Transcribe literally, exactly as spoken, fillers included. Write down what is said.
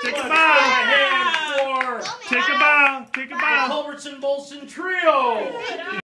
Take a Let's bow. give a hand for Take a bow. Take a the bow. Culbertson Bolson Trio.